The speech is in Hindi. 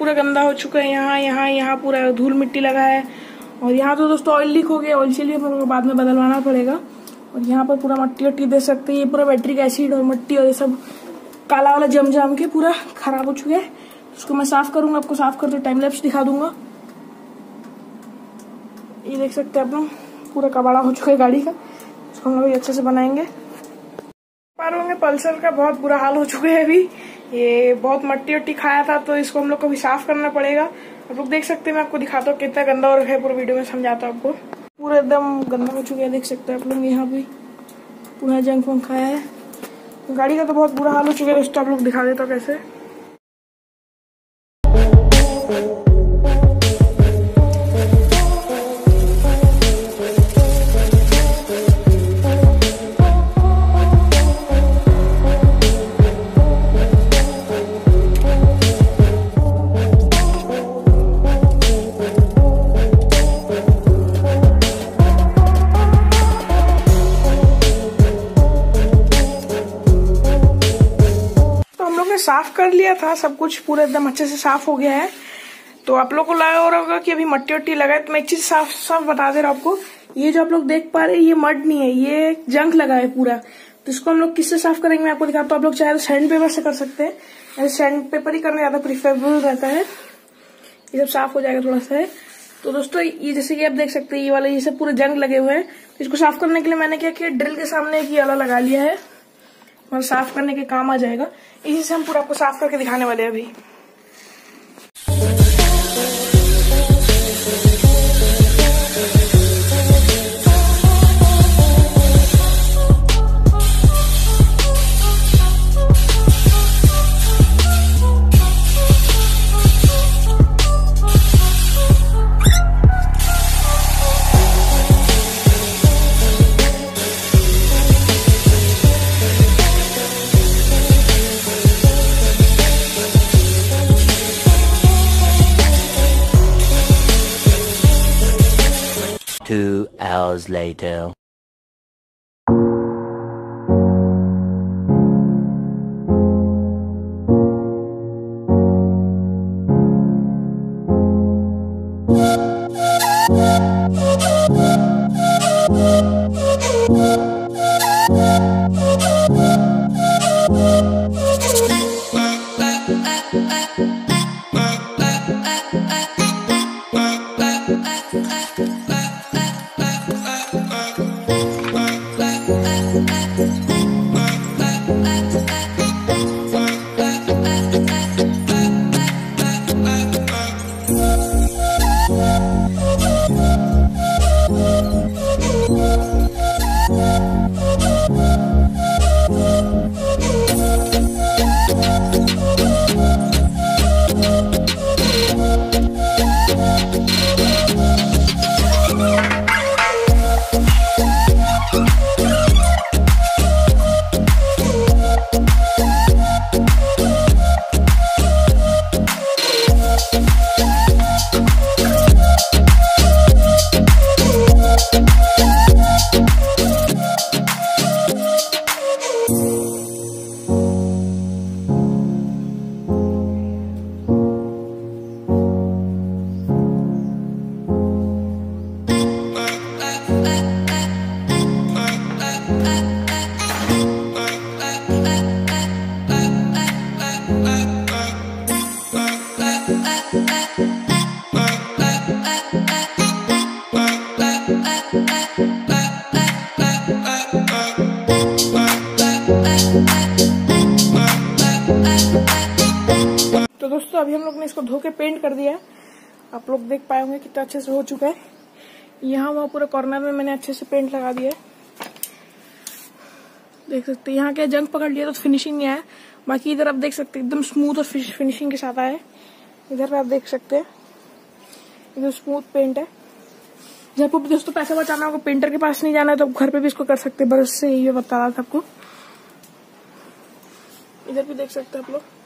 पूरा गंदा हो चुका है। यहाँ पूरा धूल मिट्टी लगा है। और यहाँ तो दोस्तों ऑयल लीक हो गया, ऑयल चलिए हम लोग को बाद में बदलवाना पड़ेगा। और यहाँ पर पूरा मट्टी वट्टी दे सकते हैं, ये पूरा बैटरी एसिड और मट्टी और ये सब काला वाला जम के पूरा खराब हो चुका है। इसको मैं साफ करूंगा, आपको साफ करते टाइम लैप्स दिखा दूंगा। ये देख सकते हैं आप लोग, पूरा कबाड़ा हो चुका है गाड़ी का। इसको हम लोग अच्छे से बनाएंगे। होंगे पल्सर का बहुत बुरा हाल हो चुका है अभी। ये बहुत मट्टी वट्टी खाया था, तो इसको हम लोग को भी साफ करना पड़ेगा। आप लोग देख सकते हैं, मैं आपको दिखाता हूँ कितना गंदा और है, पूरा वीडियो में समझाता हूँ आपको। पूरा एकदम गंदा हो चुका है, देख सकते हैं आप लोग। यहाँ भी पूरा जंक वंक खाया है। गाड़ी का तो बहुत बुरा हाल हो चुका है दोस्तों, आप लोग दिखा देता हूँ कैसे। साफ कर लिया था सब कुछ, पूरा एकदम अच्छे से साफ हो गया है। तो आप लोग को लगा हो रहा होगा कि अभी मट्टी वट्टी लगा है, तो मैं एक चीज साफ बता दे रहा हूँ आपको। ये जो आप लोग देख पा रहे हैं, ये मड नहीं है, ये जंक लगा है पूरा। तो इसको हम लोग किससे साफ करेंगे मैं आपको दिखाता हूँ। आप लोग चाहे तो सैंड पेपर से कर सकते हैं, सैंड पेपर ही करना ज्यादा प्रिफरेबल रहता है। ये सब साफ हो जाएगा थोड़ा सा है। तो दोस्तों ये जैसे कि आप देख सकते हैं, ये वाला ये सब पूरे जंग लगे हुए हैं। इसको साफ करने के लिए मैंने क्या किया, ड्रिल के सामने एक ये वाला लगा लिया है और साफ करने के काम आ जाएगा। इसी से हम पूरा आपको साफ करके दिखाने वाले हैं अभी। Two hours later. तो दोस्तों अभी हम लोग ने इसको धो के पेंट कर दिया है। आप लोग देख पाए होंगे कितना अच्छे से हो चुका है। यहाँ वहाँ पूरे कॉर्नर में मैंने अच्छे से पेंट लगा दिया है, देख सकते हैं। यहाँ के जंग पकड़ लिया तो फिनिशिंग नहीं आया, बाकी इधर आप देख सकते हैं एकदम स्मूथ और फिनिशिंग के साथ आया है। इधर आप देख सकते हैं एकदम स्मूथ पेंट है। जब आपको दोस्तों पैसा बचाना होगा, पेंटर के पास नहीं जाना है, तो घर पे भी इसको कर सकते हैं। बरस से ये बता रहा था आपको। इधर भी देख सकते हैं आप लोग।